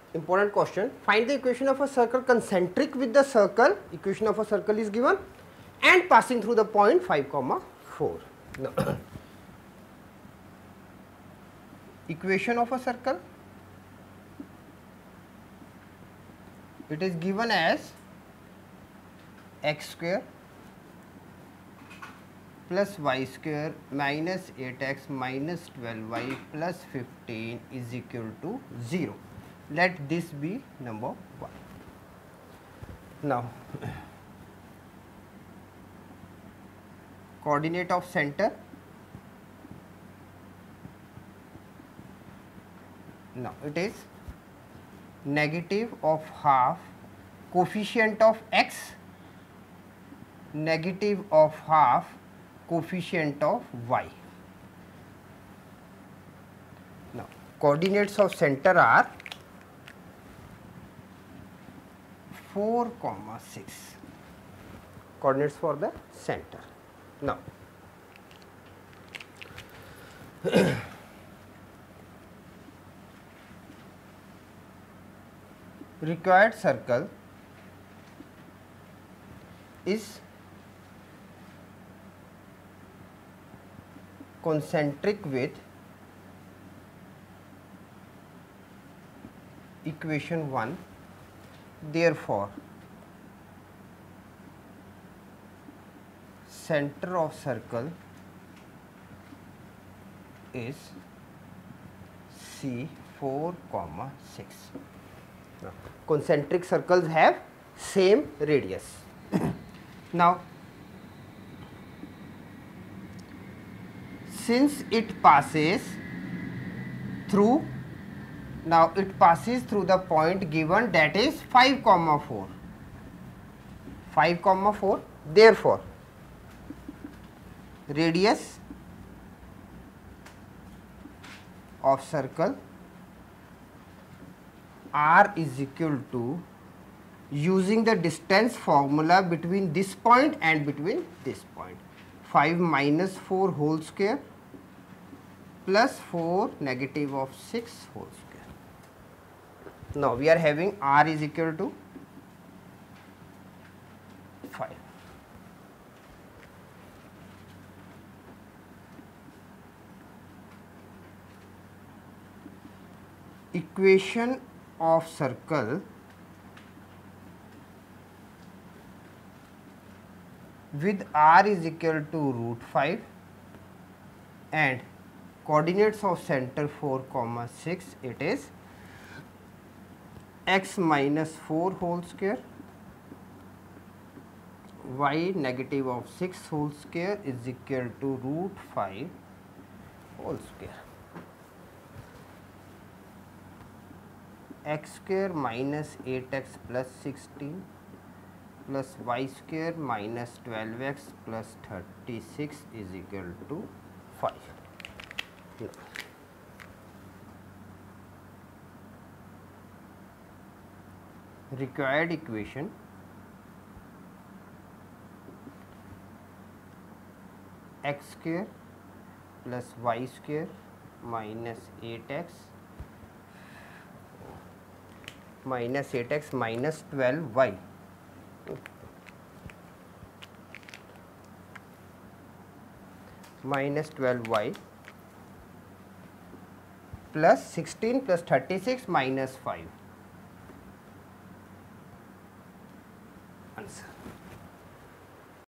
important question. Find the equation of a circle concentric with the circle. Equation of a circle is given and passing through the point 5, 4. Now, equation of a circle, it is given as x square plus y square minus 8x minus 12y plus 15 is equal to 0. Let this be number 1. Now, coordinate of center. Now, it is negative of half coefficient of x, negative of half coefficient of y. Now, coordinates of center are 4, 6. Coordinates for the center. Now, required circle is concentric with equation 1. Therefore, center of circle is C 4, 6. Now, concentric circles have same radius. Now, since it passes through, now it passes through the point given, that is 5, 4. 5, 4. Therefore, radius of circle r is equal to, using the distance formula between this point and between this point, 5 minus 4 whole square plus 4 negative of 6 whole square. Now, we are having r is equal to 5. Equation of circle with r is equal to root 5 and coordinates of center 4, 6, it is x minus 4 whole square, y negative of 6 whole square is equal to root 5 whole square. X square minus 8x plus 16 plus y square minus 12x plus 36 is equal to 5. Required equation x square plus y square minus 8x minus 12y minus 12y plus 16 plus 36 minus 5. Answer.